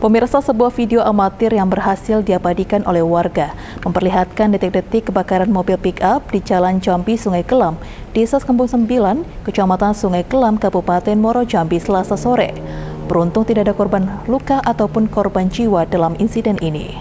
Pemirsa, sebuah video amatir yang berhasil diabadikan oleh warga memperlihatkan detik-detik kebakaran mobil pick-up di Jalan Jambi, Sungai Kelam, Desa Kampung 9, Kecamatan Sungai Kelam, Kabupaten Muaro Jambi, Selasa sore. Beruntung tidak ada korban luka ataupun korban jiwa dalam insiden ini.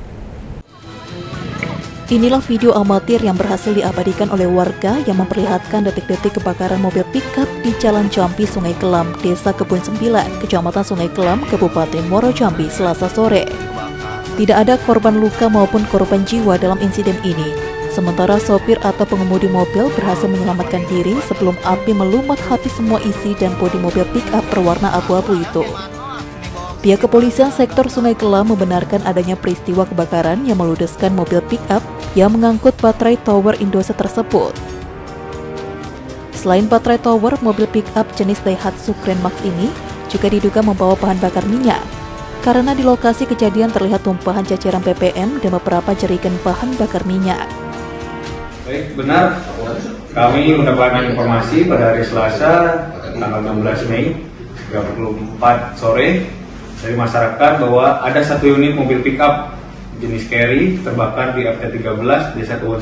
Inilah video amatir yang berhasil diabadikan oleh warga yang memperlihatkan detik-detik kebakaran mobil pick-up di Jalan Jambi, Sungai Kelam, Desa Kebun 9, Kecamatan Sungai Kelam, Kabupaten Muaro Jambi, Selasa sore. Tidak ada korban luka maupun korban jiwa dalam insiden ini. Sementara sopir atau pengemudi mobil berhasil menyelamatkan diri sebelum api melumat habis semua isi dan bodi mobil pick-up berwarna abu-abu itu. Pihak kepolisian sektor Sungai Kelam membenarkan adanya peristiwa kebakaran yang meludeskan mobil pick-up yang mengangkut baterai tower Indosat tersebut. Selain baterai tower, mobil pick-up jenis Daihatsu Grand Max ini juga diduga membawa bahan bakar minyak. Karena di lokasi kejadian terlihat tumpahan ceceran ppm dan beberapa jerigen bahan bakar minyak. Baik, benar. Kami mendapatkan informasi pada hari Selasa, tanggal 16 Mei, 34 sore, dari masyarakat bahwa ada satu unit mobil pick-up jenis carry terbakar di RT 13 Desa Kebun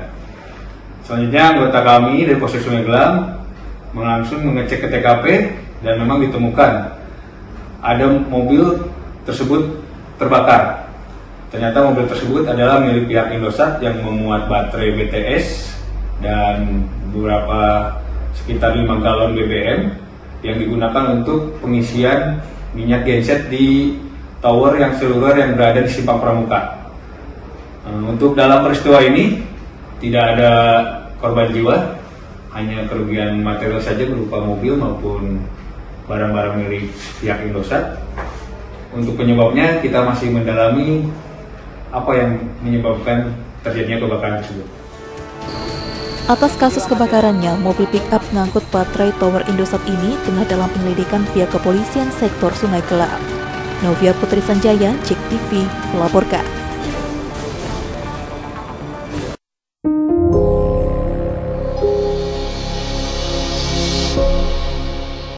9. Selanjutnya anggota kami dari Polsek Sungai Kelam langsung mengecek ke TKP dan memang ditemukan ada mobil tersebut terbakar. Ternyata mobil tersebut adalah milik pihak Indosat yang memuat baterai BTS dan beberapa sekitar 5 galon BBM yang digunakan untuk pengisian minyak genset di tower yang seluler yang berada di Simpang Pramuka. Untuk dalam peristiwa ini tidak ada korban jiwa, hanya kerugian material saja berupa mobil maupun barang-barang milik pihak Indosat. Untuk penyebabnya kita masih mendalami apa yang menyebabkan terjadinya kebakaran tersebut. Atas kasus kebakarannya, mobil pick-up mengangkut baterai tower Indosat ini tengah dalam penyelidikan pihak kepolisian sektor Sungai Kelam. Novia Putri Sanjaya, JEK TV, melaporkan.